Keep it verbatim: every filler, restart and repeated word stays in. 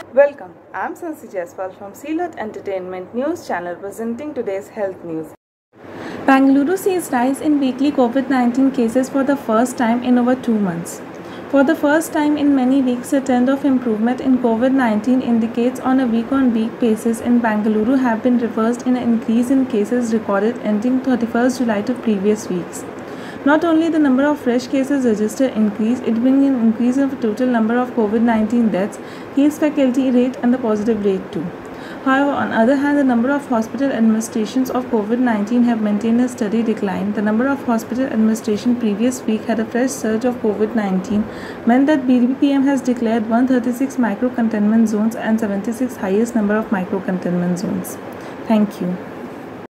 Welcome, I'm Sansi Jaiswal from Sealot Entertainment News Channel presenting today's health news. Bengaluru sees rise in weekly COVID nineteen cases for the first time in over two months. For the first time in many weeks, a trend of improvement in COVID nineteen indicates on a week-on-week basis in Bengaluru have been reversed in an increase in cases recorded ending thirty-first July to previous weeks. Not only the number of fresh cases registered increased, it brings an increase of the total number of COVID nineteen deaths, case fatality rate and the positive rate too. However, on the other hand, the number of hospital administrations of COVID nineteen have maintained a steady decline. The number of hospital administration previous week had a fresh surge of COVID nineteen, meant that B B P M has declared one hundred thirty-six micro-containment zones and seventy-six highest number of micro-containment zones. Thank you.